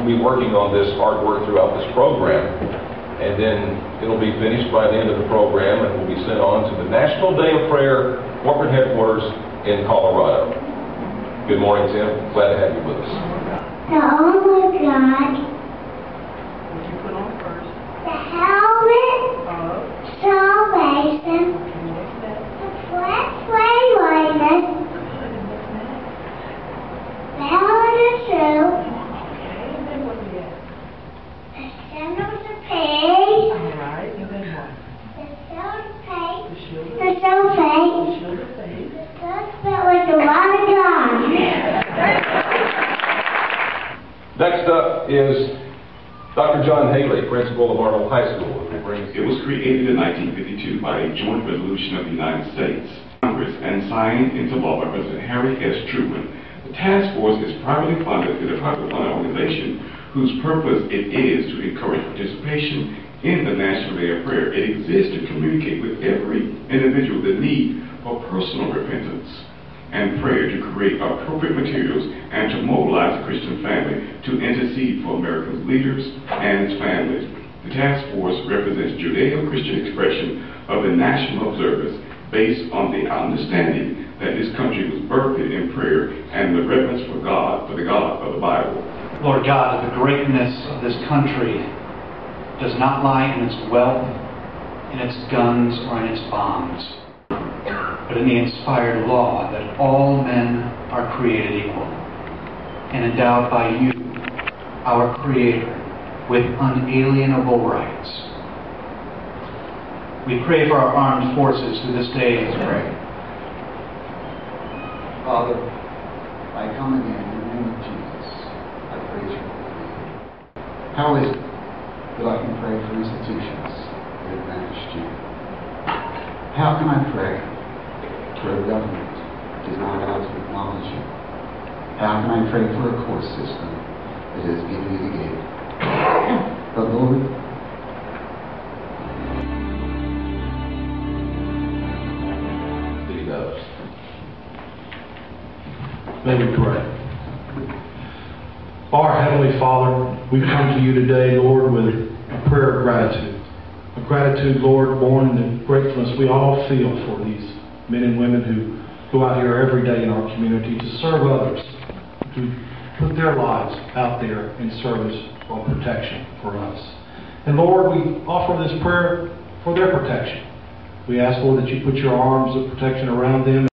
we'll be working on this hard work throughout this program, and then it'll be finished by the end of the program, and will be sent on to the National Day of Prayer corporate headquarters in Colorado. Good morning, Tim. Glad to have you with us. The armor of God. What you put on first? The helmet. Salvation. The breastplate of righteousness. The helmet of truth. Okay, and then what do you have? The sandals of peace. Alright, and then what? The shield of faith. The shield of The shield of faith. The shield of faith. The sword filled with the word of God. Next up is Dr. John Haley, principal of Arnold High School. It was created in 1952 by a joint resolution of the United States Congress and signed into law by President Harry S. Truman. The task force is privately funded and a privately funded organization whose purpose it is to encourage participation in the National Day of Prayer. It exists to communicate with every individual the need for personal repentance and prayer, to create appropriate materials, and to mobilize the Christian family to intercede for America's leaders and its families. The task force represents Judeo-Christian expression of the national observance based on the understanding that this country was birthed in prayer and the reverence for God, for the God of the Bible. Lord God, the greatness of this country does not lie in its wealth, in its guns, or in its bombs, but in the inspired law that all men are created equal and endowed by you, our Creator, with unalienable rights. We pray for our armed forces who this day is pray. Father, I come again in the name of Jesus. I praise your holy name. How is it that I can pray for institutions that have vanished you? How can I pray for a government that is not out to acknowledge you? How can I pray for a court system that has given you the gate? But Lord, He does. May we pray. Our Heavenly Father, we come to you today, Lord, with a prayer of gratitude. A gratitude, Lord, born in the gratefulness we all feel for these men and women who go out here every day in our community to serve others, to put their lives out there in service or protection for us. And Lord, we offer this prayer for their protection. We ask, Lord, that you put your arms of protection around them.